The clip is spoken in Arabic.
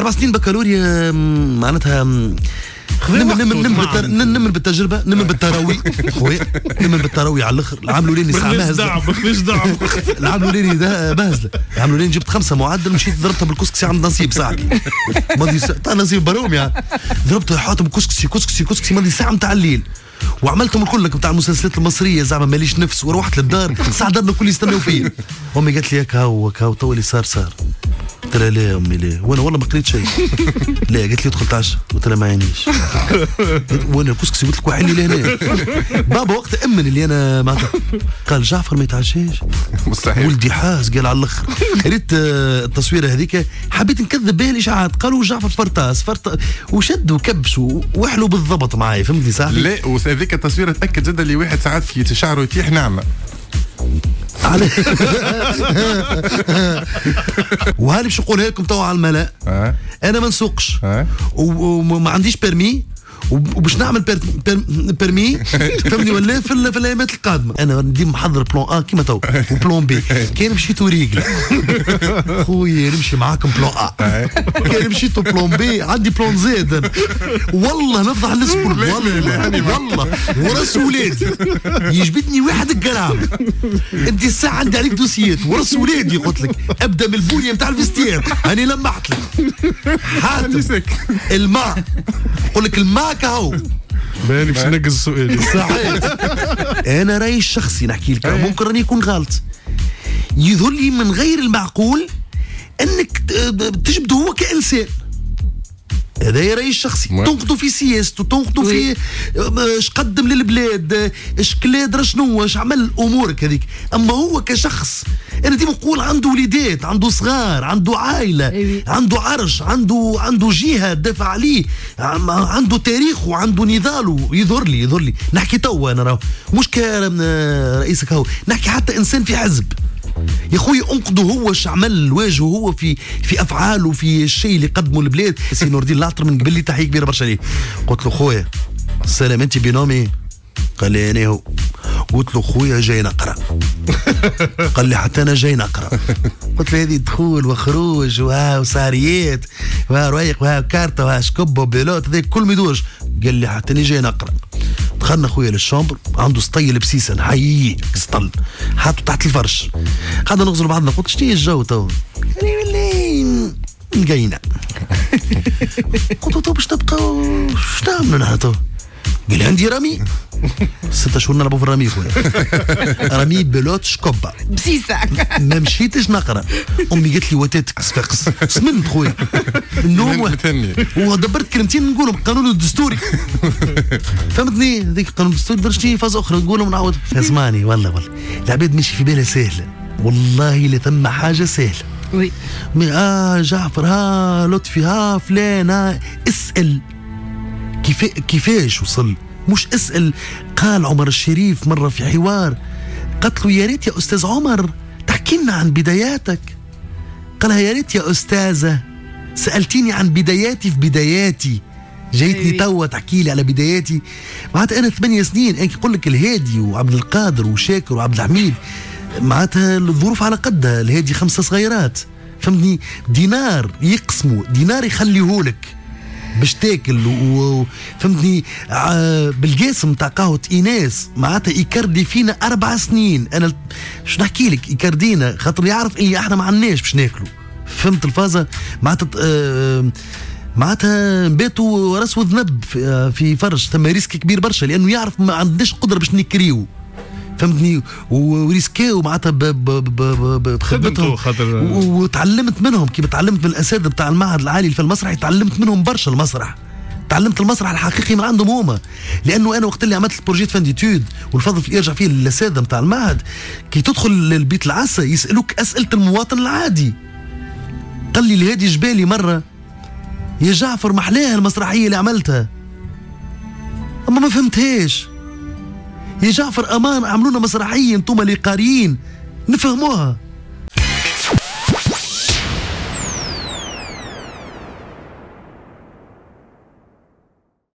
4 سنين بكالوريا معناتها نمن بالتجربه، نمن بالتراوي خويا، نمن بالتراوي على الاخر. العام الاولاني ساعه مهزله، العام الاولاني ده مهزله، العام الاولاني جبت 5 معدل، مشيت ضربتها بالكسكسي عند نصيب صاحبي ماضي تاع نصيب بروم يعني، ضربته حاطم كسكسي ماضي ساعه نتاع الليل، وعملتهم الكل نتاع المسلسلات المصريه زعما ماليش نفس، وروحت للدار ساعه دارنا الكل يستناو فيا. امي قالت لي هكا تو اللي صار. قلت لها لا يا امي لا، وانا والله ما قريت شيء. لا قالت لي ادخل تعشى، قلت لها ما عينيش. وانا الكسكسي قلت لك وحلي لهنا. بابا وقت امن اللي انا معناتها قال جعفر ما يتعشاش مستحيل، ولدي حاس قال على الاخر. قريت التصويره هذيك حبيت نكذب بها الاشاعات، قالوا جعفر فرطاس وشد وكبش وحلو بالضبط معايا، فهمتني صاحبي؟ لا وهذيك التصويره تاكد جدا اللي واحد ساعات في شعره يتيح نعمه. وهاني باش نقولها لكم توا على الملأ، انا ما نسوقش وما عنديش بيرمي، وباش نعمل بيرمي فهمني ولا في الايامات القادمه. انا ديما محضر بلون ا كيما تو وبلون بي. كان مشيتو ريقل خويا نمشي معاكم بلون ا، كان مشيتو بلون بي عندي بلون زيد. والله نفضح الناس الكل، والله ورس ولادي يجبدني واحد الجرام. انت الساعه عندي عليك دوسيات ورس ولادي، قلت لك ابدا من البوليه نتاع الفستير، هاني لمحت لك حاتم الماء، نقول لك الماء كهو بالي باش ننقز سؤالي. صحيح. انا رايي الشخصي نحكي لك، ممكن راني يكون غلط، يظهر لي من غير المعقول انك تجبده هو كانسان. هذا رايي الشخصي. تنقدوا في سياسته، تنقدوا في اش قدم للبلاد، اش كلادر شنو، اش عمل امورك هذيك. اما هو كشخص انا ديما نقول عنده وليدات، عنده صغار، عنده عائله، عنده عرش، عنده جهه تدافع عليه، عنده تاريخ وعنده نضاله. يظهر لي نحكي توا انا راهو مش كرئيسك، هو نحكي حتى انسان في حزب. يا خويا انقذوا هو اش عمل، واجهه هو في افعاله، في الشيء اللي قدمه للبلاد. سي نور الدين العطر من قبل لي تحيه كبيره برشا ليه. قلت له خويا السلام انت بنومي؟ قال لي انا هو. قلت له خويا جاي نقرا. قال لي حتى انا جاي نقرا. قلت له هذه دخول وخروج وساريات وروايق وكارته وشكب وبيلوت هذا كل ما يدورش. قال لي حتى انا جاي نقرا. دخلنا خويا للشامبر، عنده سطيل بسيسه نحييه سطل حاطه تحت الفرش، قعدنا نغزروا بعضنا. قلت شنو الجو تو؟ قال لي والله نقينا. قلت له تو باش تبقاو اش تعملوا نحن تو؟ قال لي عندي رامي 6 شهور نلعبوا في الرمي خويا. رمي بلوت شكوبا بسيسه. ما مشيتش نقرا. امي قالت لي وتاتك صفاقس سمنت خويا النوم ودبرت كلمتين نقولهم القانون الدستوري. فهمتني؟ هذيك القانون الدستوري درجتي فاز اخرى نقولهم نعاود. اسمعني والله العباد ماشي في بالها سهله، والله لا ثم حاجه سهله. وي جعفر لطفي فلان اسال كيفاش وصل، مش اسال. قال عمر الشريف مره في حوار، قالت له يا ريت يا استاذ عمر تحكي لنا عن بداياتك. قالها يا ريت يا استاذه سالتيني عن بداياتي في بداياتي، جايتني توا تحكي لي على بداياتي. معناتها انا 8 سنين انا نقول لك الهادي وعبد القادر وشاكر وعبد الحميد، معناتها الظروف على قدها. الهادي 5 صغيرات فهمتني، دينار يقسموا، دينار يخليهولك باش تاكل فهمتني. بالقاسم تاع قهوة ايناس معناتها يكردي فينا 4 سنين. انا شو نحكي لك يكردينا خاطر يعرف اللي احنا ما عندناش باش ناكلوا. فهمت الفازه؟ معناتها نباتوا راس وذنب في فرش، ثم ريسك كبير برشا لانه يعرف ما عندناش قدره باش نكريو. فهمتني؟ وريسكاو معناتها بخدمتهم، وتعلمت منهم كيف تعلمت من الاساتذه بتاع المعهد العالي في المسرح. تعلمت منهم برشا المسرح، تعلمت المسرح الحقيقي من عندهم هما. لانه انا وقت اللي عملت البروجيت فانديتود والفضل في يرجع فيه للاساتذه بتاع المعهد، كي تدخل للبيت العسا يسالوك اسئله المواطن العادي. قال لي الهادي جبالي مره يا جعفر محلاها المسرحيه اللي عملتها، اما ما فهمتهاش. يا جعفر امان عملونا مسرحيه انتم اللي قاريين نفهموها.